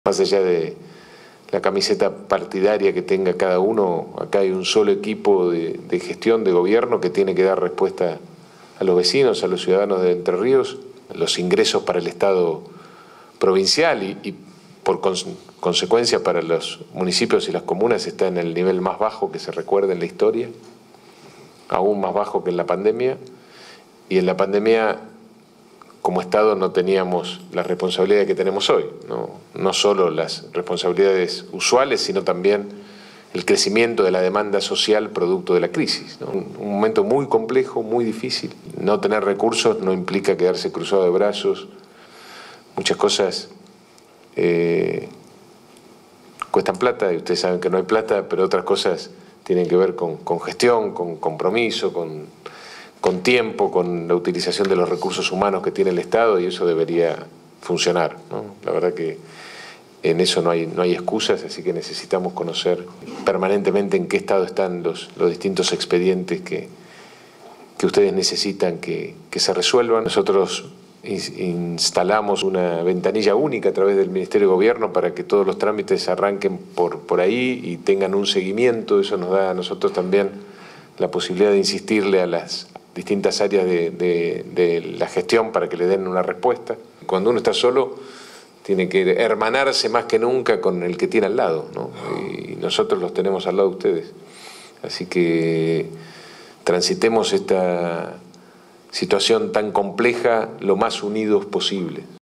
Más allá de la camiseta partidaria que tenga cada uno, acá hay un solo equipo de gestión, de gobierno, que tiene que dar respuesta a los vecinos, a los ciudadanos de Entre Ríos. Los ingresos para el Estado provincial y por consecuencia para los municipios y las comunas está en el nivel más bajo que se recuerda en la historia, aún más bajo que en la pandemia. Y en la pandemia, como Estado, no teníamos la responsabilidad que tenemos hoy, no solo las responsabilidades usuales, sino también el crecimiento de la demanda social producto de la crisis, ¿no? Un momento muy complejo, muy difícil. No tener recursos no implica quedarse cruzado de brazos. Muchas cosas cuestan plata, y ustedes saben que no hay plata, pero otras cosas tienen que ver con gestión, con compromiso, con tiempo, con la utilización de los recursos humanos que tiene el Estado, y eso debería funcionar, ¿no? La verdad que en eso no hay excusas, así que necesitamos conocer permanentemente en qué estado están los distintos expedientes que ustedes necesitan que se resuelvan. Nosotros instalamos una ventanilla única a través del Ministerio de Gobierno para que todos los trámites arranquen por ahí y tengan un seguimiento. Eso nos da a nosotros también la posibilidad de insistirle a las distintas áreas de la gestión para que le den una respuesta. Cuando uno está solo, tiene que hermanarse más que nunca con el que tiene al lado, ¿no? Y nosotros los tenemos al lado de ustedes. Así que transitemos esta situación tan compleja lo más unidos posible.